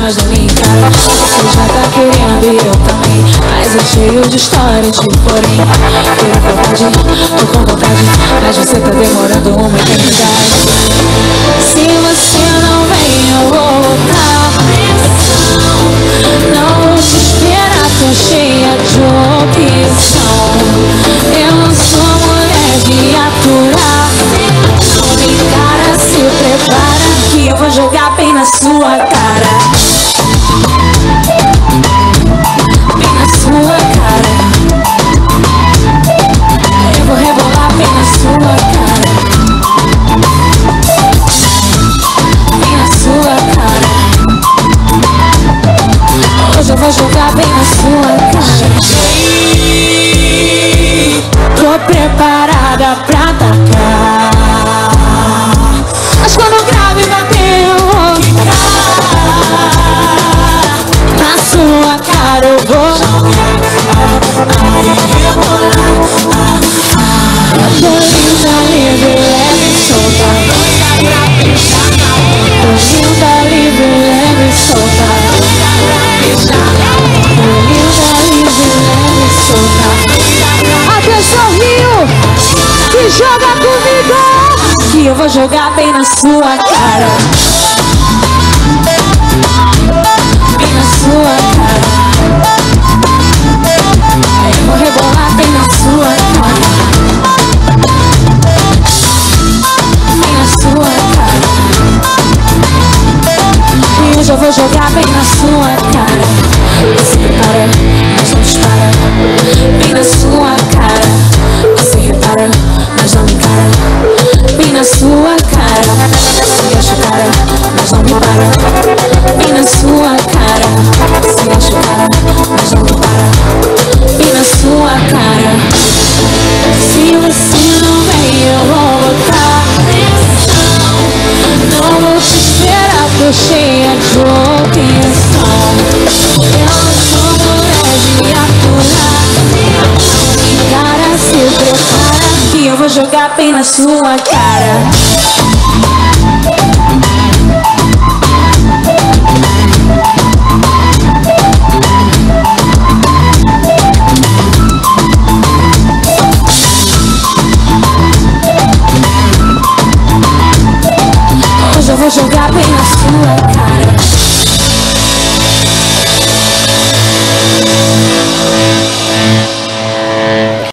mas não me encara. Você já tá querendo e eu também, mas é cheio de história, de porém. Tô com vontade, mas você tá demorando uma eternidade. Se você não vem, eu vou voltar. Não vou te esperar, tô cheia de opção. Eu não sou mulher de aturar. Não me encara, se prepara que eu vou jogar bem na sua cara. Bem na sua cara. Eu vou rebolar bem na sua cara. Bem na sua cara. Hoje eu vou jogar bem na sua cara. Tô preparada pra atacar, mas quando o grave bater eu vou ficar. Na sua cara eu vou tô linda, livre, leve e solta. Tô linda, livre, leve e solta. Tô linda, livre, leve e solta. Atenção, Rio, que joga comigo, que eu vou jogar bem na sua cara. Bem na sua cara. Eu vou rebolar bem na sua cara. Bem na sua cara. E hoje eu vou jogar bem na sua cara. Você repara, mas não dispara. Bem na sua cara. Você repara, mas não me encara. Bem na sua cara. Você acha cara, mas não me para. Bem na sua cara. Você acha cara, mas não me para. Bem na sua cara. Se você não vem, eu vou voltar. Não vou te esperar, tô cheia de opção. Eu não sou mulher de aturar. Cara, se prepara que eu vou jogar bem na sua cara.